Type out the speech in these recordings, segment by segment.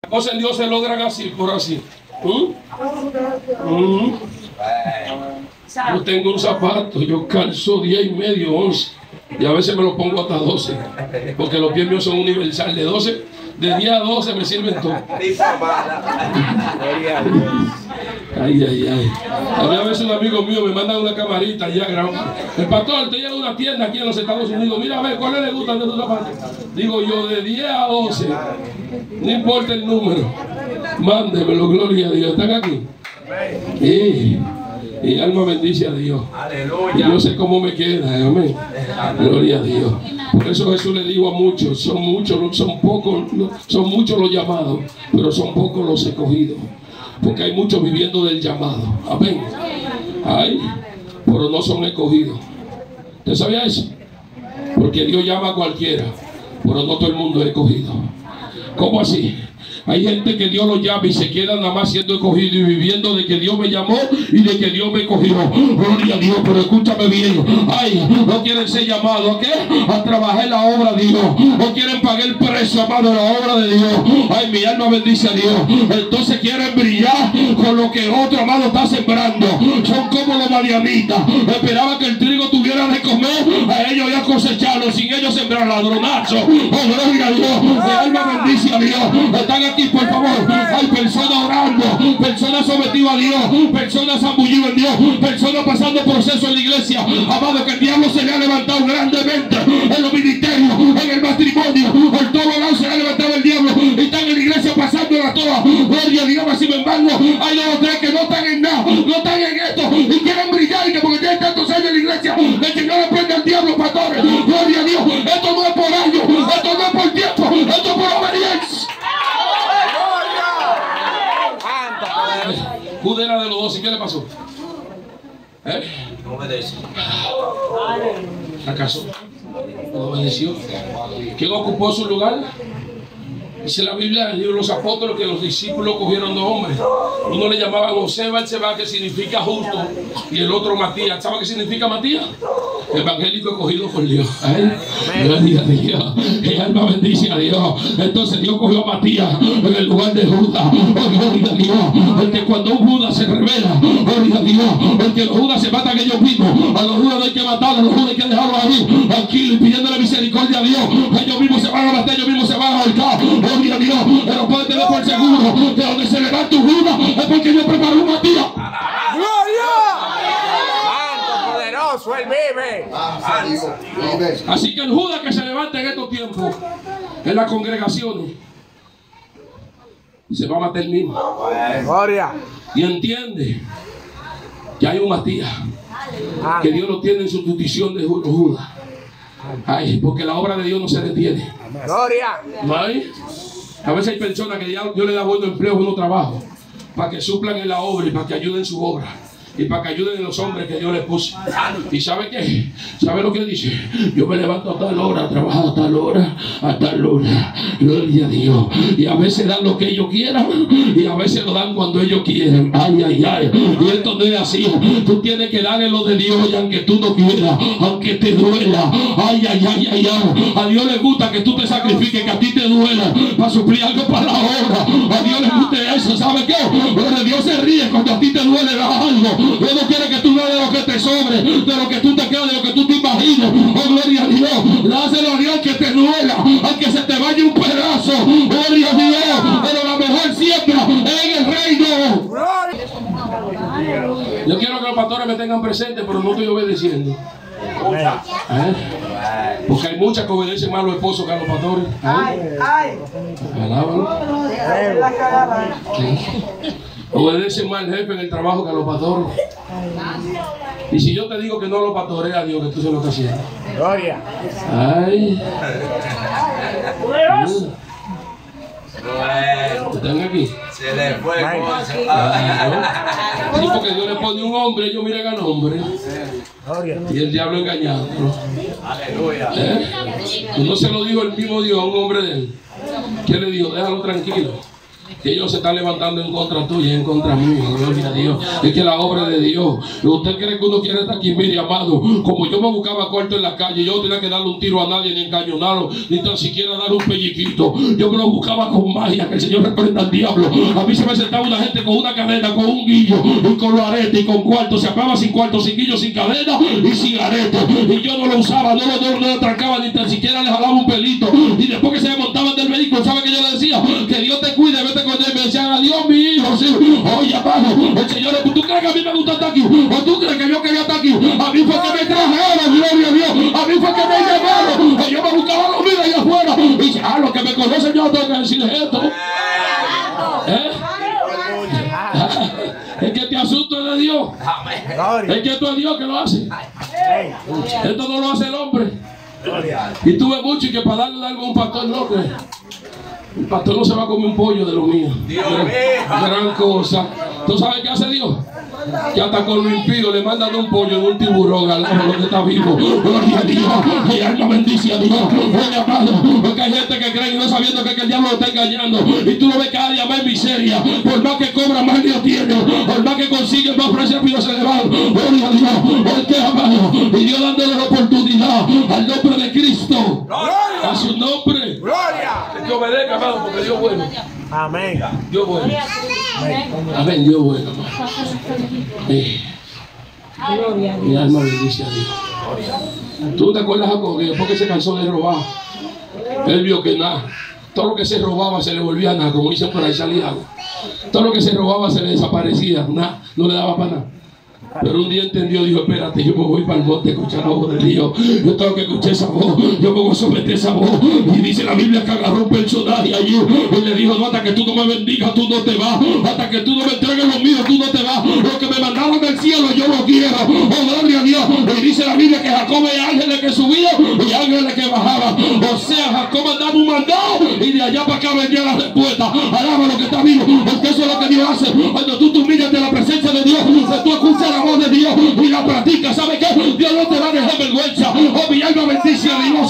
Cosas en Dios se logran así, por así. Yo tengo un zapato, yo calzo 10 y medio, 11. Y a veces me lo pongo hasta 12. Porque los pies míos son universales. De 10 a 12 me sirven todos. Ay, ay, ay. A mí a veces un amigo mío me manda una camarita ya grabando. El pastor, te llega a una tienda aquí en los Estados Unidos. Mira, a ver, ¿cuáles le gustan de tus zapatos? Digo yo, de 10 a 12. No importa el número. Mándemelo, gloria a Dios. ¿Están aquí? Y alma bendice a Dios. Aleluya. Yo sé cómo me queda, amén. Gloria a Dios. Por eso Jesús le dijo a muchos, son muchos los llamados, pero son pocos los escogidos. Porque hay muchos viviendo del llamado. Amén. Ay, pero no son escogidos. ¿Usted sabía eso? Porque Dios llama a cualquiera, pero no todo el mundo es escogido. ¿Cómo así? Hay gente que Dios lo llama y se queda nada más siendo escogido y viviendo de que Dios me llamó y de que Dios me escogió. Gloria a Dios, pero escúchame bien. Ay, no quieren ser llamados, ¿a qué? A trabajar en la obra de Dios. No quieren pagar el precio, amado, de la obra de Dios. Ay, mi alma bendice a Dios. Entonces quieren brillar con lo que otro, amado, está sembrando. Son como los madianitas. Esperaban que el trigo tuviera de comer, a ellos ya cosecharlo, sin ellos sembrar ladronazos. Oh, gloria a Dios. Mi alma bendice a Dios. Están aquí, por favor. Hay personas orando, personas sometidas a Dios, personas zambullidas en Dios, personas pasando procesos en la iglesia. Amado, que el diablo se le ha levantado grandemente en los ministerios, en el matrimonio, por todos lados se le ha levantado el diablo y están en la iglesia pasándola toda. Gloria a Dios. Sin embargo, hay dos o tres que no están en nada, no están en esto y quieren brillar, y que porque tienen tantos años en la iglesia, de que no le prende al diablo, pastores. Gloria a Dios. Esto no es por años, esto no es por tiempo, esto es por obediencia. Judas era de los 12, ¿qué le pasó? No obedeció. ¿Acaso? ¿No obedeció? ¿Quién ocupó su lugar? Dice la Biblia, los apóstoles, que los discípulos cogieron dos hombres. Uno le llamaban José Barseba, que significa justo, y el otro Matías. ¿Sabe qué significa Matías? Evangélico escogido por Dios. Gloria a Dios. El alma bendice a Dios. Entonces Dios cogió a Matías en el lugar de Judas. Oh, gloria a Dios. Porque cuando un Judas se revela, gloria a Dios, porque los Judas se matan ellos mismos. A los Judas no hay que matarlos, a los Judas hay que dejarlos ahí tranquilos y pidiéndole misericordia a Dios. Ellos mismos se van a matar, ellos mismos se van a ahorcar. Gloria a Dios. Pero puede tener por seguro que donde se levanta un Judas es porque Dios preparó un Matías. Él vive. Así que el Judas que se levanta en estos tiempos en las congregaciones se va a matar el mismo. Gloria. Y entiende que hay un Matías que Dios lo tiene en su jurisdicción de Judas. Ay, porque la obra de Dios no se detiene. Gloria. ¿Ay? A veces hay personas que Dios le da buenos empleos, buenos trabajos para que suplan en la obra y para que ayuden en su obra. Y para que ayuden a los hombres que Dios les puso. ¿Y sabe qué? ¿Sabe lo que dice? Yo me levanto a tal hora, trabajo a tal hora, a tal hora. Gloria a Dios. Y a veces dan lo que ellos quieran y a veces lo dan cuando ellos quieren. Ay, ay, ay. Y esto no es así. Tú tienes que darle lo de Dios, y aunque tú no quieras, aunque te duela. Ay, ay, ay, ay, ay. A Dios le gusta que tú te sacrifiques, que a ti te duela, para suplir algo para la obra. A Dios le gusta eso. ¿Sabe qué? Porque Dios se ríe cuando a ti te duele algo. Dios no quiere que tú veas de lo que te sobre, de lo que tú te quedas, de lo que tú te imaginas. Oh, gloria a Dios. Dáselo a Dios que te duela, aunque se te vaya un pedazo. Gloria a Dios. Pero la mejor siembra en el reino. Yo quiero que los pastores me tengan presente, pero no estoy obedeciendo. Porque hay muchas que obedecen más a los esposos que a los pastores. Alábalo. Obedece más al jefe en el trabajo que a los pastores. Y si yo te digo que no lo pastorea Dios, que tú se lo estás haciendo. Gloria. Ay. ¿Están aquí? Se le fue. Sí, porque Dios le pone un hombre, ellos miran al hombre. Y el diablo engañado. Aleluya. No se lo dijo el mismo Dios a un hombre de él. ¿Qué le dijo? Déjalo tranquilo. Que ellos se están levantando en contra tuya, en contra mía, gloria a Dios. Es que la obra de Dios. ¿Usted cree que uno quiere estar aquí? Mire, amado, como yo me buscaba cuarto en la calle, yo no tenía que darle un tiro a nadie, ni encañonarlo, ni tan siquiera darle un pelliquito. Yo me lo buscaba con magia, que el Señor reprenda al diablo. A mí se me sentaba una gente con una cadena, con un guillo, y con los aretes, y con cuarto. Se acababa sin cuarto, sin guillo, sin cadena y sin arete. Y yo no lo usaba, no lo atracaba, ni tan siquiera le jalaba un pelito. Y después que se montaban del vehículo, ¿sabe que yo le decía? Que Dios te cuide, vete con él. Me decían, adiós mi hijo, sí. Oye, amado, el Señor, ¿tú crees que a mí me gusta estar aquí? ¿O tú crees que yo quería estar aquí? A mí fue que me trajeron, gloria a Dios. A mí fue que me llevaron. Que yo me buscaba la vida allá afuera. Y dice, los que me conocen, yo tengo que decirles esto. Es que este asunto es de Dios. Es que esto es Dios que lo hace. Esto no lo hace el hombre. Y tuve mucho y que para darle algo a un pastor no, que el pastor no se va a comer un pollo de lo mío. Gran cosa. ¿Tú sabes qué hace Dios? Que hasta con lo impío le mandan un pollo en un tiburón al lado que está vivo. Gloria a Dios. Y alma bendice a Dios. Oye, amado, porque hay gente que cree y no sabiendo que el diablo lo está engañando. Y tú lo ves cada día más en miseria. Por más que cobra, más Dios tiene. Por más que consigue, más precio se le va. Gloria a Dios. El que amado. Y Dios dándole la oportunidad al nombre de Cristo. A su nombre. Gloria. Que obedezca, amado, porque Dios es bueno. Amén. Dios es bueno. Amén, Dios es bueno, amado. Mi alma bendice a Dios. ¿Tú te acuerdas, Jacob, que después que se cansó de robar, él vio que nada, todo lo que se robaba se le volvía nada, como dicen por ahí, salía algo. Todo lo que se robaba se le desaparecía, nada, no le daba para nada. Pero un día entendió, dijo, espérate, yo me voy para el monte a escuchar la voz de Dios. Yo tengo que escuchar esa voz, yo me voy a someter a esa voz. Y dice la Biblia que agarró un personaje allí y le dijo, no, hasta que tú no me bendigas, tú no te vas. Hasta que tú no me entregues lo mío, tú no te vas. Lo que me mandaron del cielo, yo lo quiero. Oh, gloria a Dios. Y dice la Biblia que Jacob veía ángeles que subían y ángeles que bajaban. O sea, Jacob mandaba un mandado y de allá para acá vendría la respuesta. Alaba lo que está vivo, porque eso es lo que Dios hace. Cuando tú te humillas de la presencia de Dios, que tú escuchas la voz de Dios y la practicas, ¿sabe qué? Dios no te va a dejar vergüenza. Oh, mi alma bendice a Dios.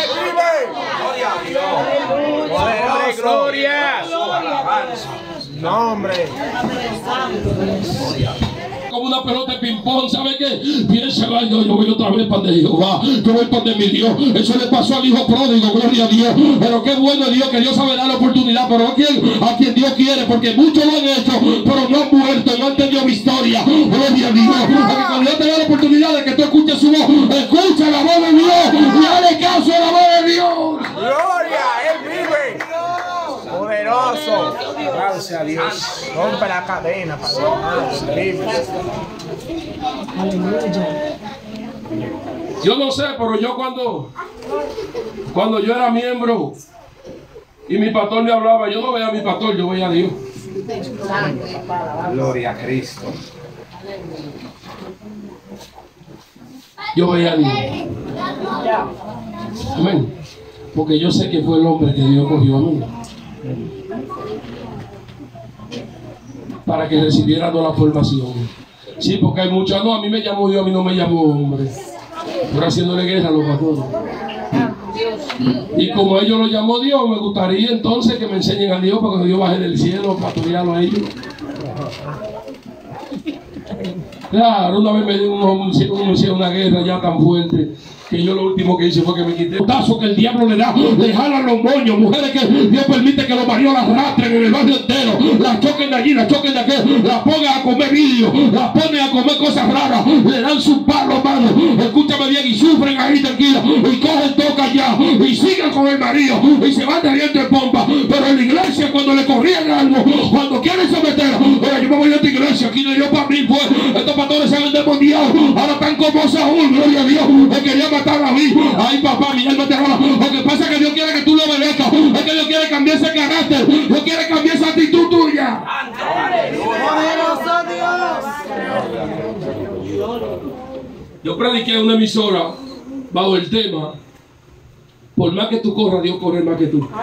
Gloria. Nombre. Como una pelota de ping-pong, ¿sabe qué? Piensa, yo voy otra vez para de Jehová, yo voy para de mi Dios. Eso le pasó al hijo pródigo, gloria a Dios. Pero qué bueno Dios, que Dios sabe dar la oportunidad, pero a quien Dios quiere, porque muchos lo han hecho, pero no han muerto, no han tenido victoria, gloria a Dios. Porque cuando Dios te da la oportunidad de que tú escuches su voz, escucha la voz de Dios y dale caso a la voz de Dios. Gloria, Él vive. Poderoso. Gracias a Dios. Rompe la cadena, Padre. Yo no sé, pero yo cuando yo era miembro y mi pastor me hablaba, yo no veía a mi pastor, yo veía a Dios. Gloria a Cristo. Yo veía a Dios. Amén. Porque yo sé que fue el hombre que Dios cogió a mí para que recibiera toda la formación. Sí, porque hay muchos, no, a mí me llamó Dios, a mí no me llamó hombre. Pero haciéndole guerra a los pastores. Y como ellos lo llamó Dios, me gustaría entonces que me enseñen a Dios para que Dios baje del cielo, pastorearlo a ellos. Claro, una vez me dio una guerra ya tan fuerte que yo lo último que hice fue que me quité un tazo que el diablo le da, le jalan los moños, mujeres que Dios permite que los maridos las arrastren en el barrio entero, las choquen de allí, las choquen de aquel, las pongan a comer vidrio, las ponen a comer cosas raras, le dan sus palos, mano, escúchame bien, y sufren ahí tranquilos, y cogen toca allá, y siguen con el marido, y se van de aliento de pompa. Pero en la iglesia cuando le corrían algo, cuando quieren someter, oye, yo me voy a esta iglesia, aquí no dio para mí, pues, estos pastores se han endemoniado, ahora están como Saúl, gloria a Dios, me quería matar a mí. Ay, papá, mi alma te roba. Lo que pasa es que Dios quiere que tú lo obedezcas. Es que Dios quiere cambiar ese carácter. Dios quiere cambiar esa actitud tuya. Yo prediqué en una emisora bajo el tema: por más que tú corras, Dios corre más que tú.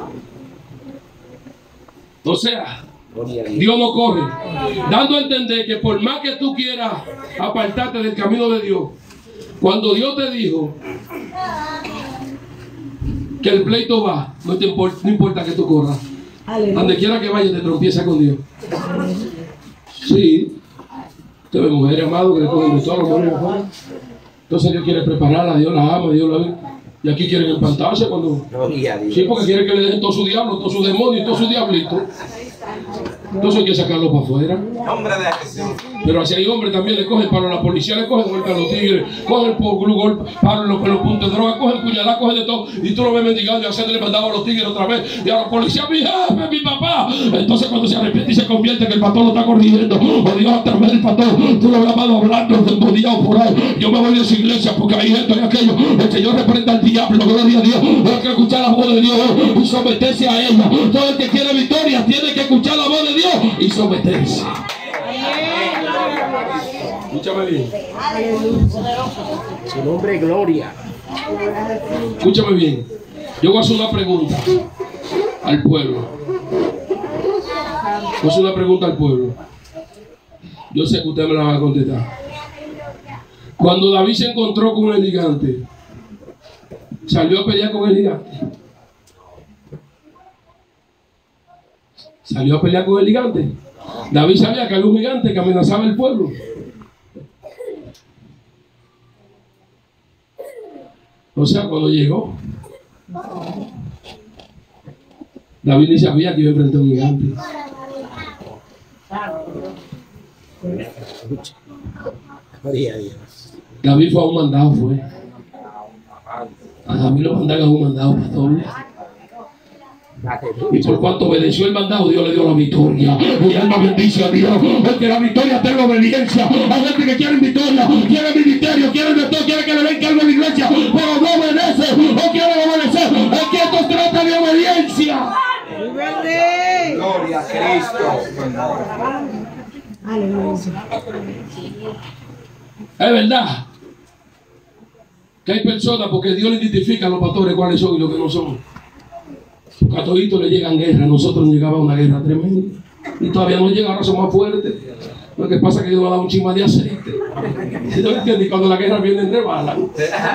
O sea, Dios no corre, dando a entender que por más que tú quieras apartarte del camino de Dios, cuando Dios te dijo que el pleito va, no importa que tú corras, Donde quiera que vaya te trompieza con Dios. Sí. Usted ve mujeres, amado, que le cogen de todos los hombres. Entonces Dios quiere prepararla, Dios la ama, Dios la ve. Y aquí quieren empantarse cuando... Sí, porque quieren que le dejen todo su diablo, todo su demonio y todo su diablito. Entonces hay que sacarlo para afuera. Pero así hay hombres también le cogen palo, la policía le cogen golpe a los tigres, cogen palo en los puntos de droga, cogen puñalada, cogen de todo. Y tú lo ves mendigando y haciéndole mandado a los tigres otra vez. Y a los policías, mi jefe, mi papá. Entonces cuando se arrepiente y se convierte que el pastor lo está corrigiendo, o Dios a través del pastor, tú lo ves amado hablando endemoniado por ahí. Yo me voy de esa iglesia porque hay esto y aquello. El Señor reprenda al diablo, gloria a Dios. Hay que escuchar la voz de Dios y someterse a ella. Todo el que quiere victoria tiene que escuchar la voz de Dios y someterse. Escúchame bien. Su nombre es gloria. Escúchame bien. Yo voy a hacer una pregunta al pueblo. Voy a hacer una pregunta al pueblo. Yo sé que usted me la va a contestar. Cuando David se encontró con el gigante, ¿salió a pelear con el gigante? ¿Salió a pelear con el gigante? David sabía que había un gigante que amenazaba el pueblo. O sea, cuando llegó, David ni sabía que iba a enfrentar a un gigante. David fue a un mandado, fue. A David lo mandaron a un mandado, pastor. Y por cuanto obedeció el mandado, Dios le dio la victoria. Mi alma bendice a Dios, porque la victoria tenga obediencia. Hay gente que quiere victoria, quiere ministerio, quiere de todo, quiere que le den cargo a la iglesia, pero no obedece, no quiere obedecer. Es que esto trata de obediencia. Gloria a Cristo. Es verdad que hay personas, porque Dios le identifica a los pastores cuáles son y los que no son. Porque a toditos le llegan guerras, a nosotros nos llegaba una guerra tremenda. Y todavía no llega, ahora son más fuertes. Lo que pasa es que Dios va a dar un chisma de aceite. ¿Sí no entiendes? Y cuando la guerra viene, rebalan.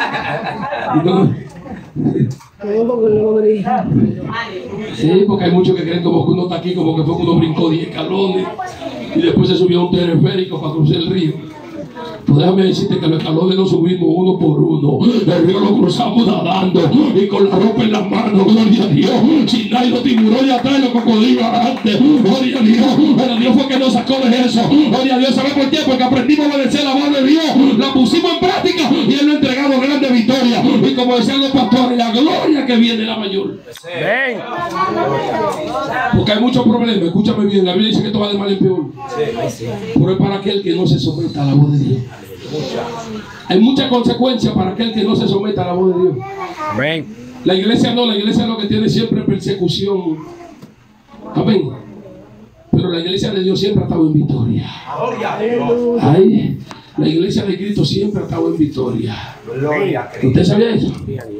Sí, porque hay muchos que creen como que uno está aquí, como que fue que uno brincó 10 escalones y después se subió a un teleférico para cruzar el río. Pues déjame decirte que los escalones los subimos uno por uno. El río lo cruzamos nadando y con la ropa en las manos, gloria a Dios. Sin nadie los tiburones atrás y los cocodrilos adelante, gloria a Dios. Pero Dios fue que nos sacó de eso, gloria a Dios. ¿Sabe por qué? Porque aprendimos a obedecer la voz de Dios, la pusimos en práctica y Él nos ha entregado grandes victorias. Y como decían los pastores, la gloria que viene la mayor. Ven. Porque hay muchos problemas, escúchame bien, la Biblia dice que esto va de mal en peor. Pero es para aquel que no se someta a la voz de Dios. Hay muchas consecuencias para aquel que no se someta a la voz de Dios. Amén. La iglesia no, la iglesia lo que tiene siempre es persecución. Amén. Pero la iglesia de Dios siempre ha estado en victoria. Ay, la iglesia de Cristo siempre ha estado en victoria. ¿Usted sabía eso?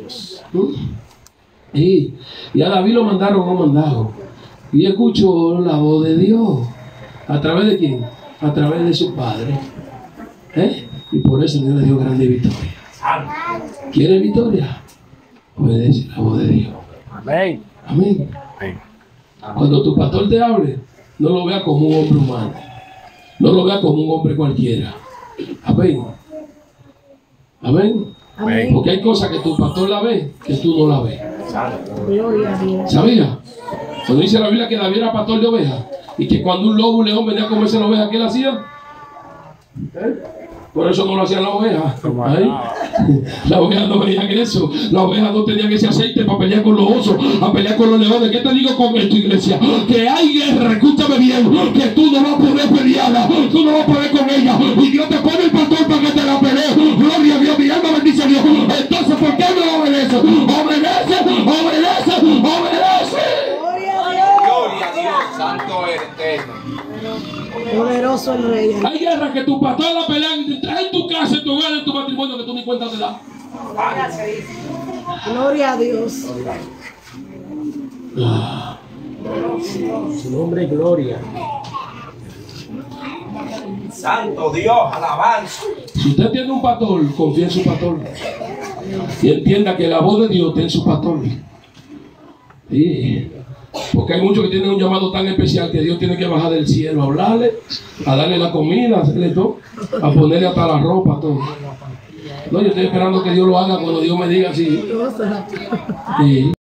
Sí. Y a David lo mandaron a un mandado. Y escuchó la voz de Dios. ¿A través de quién? A través de su padre. Y por eso Dios le dio grande victoria. ¿Quiere victoria? Obedece la voz de Dios. Amén. Amén. Cuando tu pastor te hable, no lo vea como un hombre humano. No lo vea como un hombre cualquiera. Amén. Amén. Amén. Porque hay cosas que tu pastor la ve, que tú no la ves. Gloria a Dios. ¿Sabía? Cuando dice la Biblia que David era pastor de ovejas y que cuando un lobo, un león venía a comerse la oveja, ¿qué él hacía? Por eso no lo hacían las ovejas. Las ovejas no veían eso. Las ovejas no tenían ese aceite para pelear con los osos, a pelear con los leones. ¿Qué te digo con esto, iglesia? Que hay guerra, escúchame bien, que tú no vas a poder pelearla, tú no vas a poder con ella. Y Dios te pone el pastor para que te la pelee. Gloria a Dios, mi alma bendice a Dios. Entonces, ¿por qué no obedeces? Obedece, obedece, obedece. Gloria a Dios. Santo eterno. Poderoso el Rey. Hay guerras que tu pastor la pelean en tu casa, en tu hogar, en tu matrimonio, que tú ni cuenta te das. Gloria a Dios. Su nombre es gloria. Santo Dios, alabanza. Si usted tiene un pastor, confía en su pastor. Y entienda que la voz de Dios está en su pastor. Sí. Porque hay muchos que tienen un llamado tan especial que Dios tiene que bajar del cielo a hablarle, a darle la comida, a hacerle todo, a ponerle hasta la ropa, todo. No, yo estoy esperando que Dios lo haga cuando Dios me diga así. Sí.